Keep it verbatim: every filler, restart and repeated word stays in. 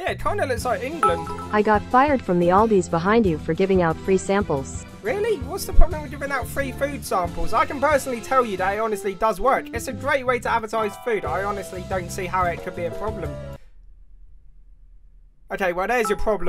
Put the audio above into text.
Yeah, it kind of looks like England. I got fired from the Aldi's behind you for giving out free samples. Really? What's the problem with giving out free food samples? I can personally tell you that it honestly does work. It's a great way to advertise food. I honestly don't see how it could be a problem. Okay, well, there's your problem.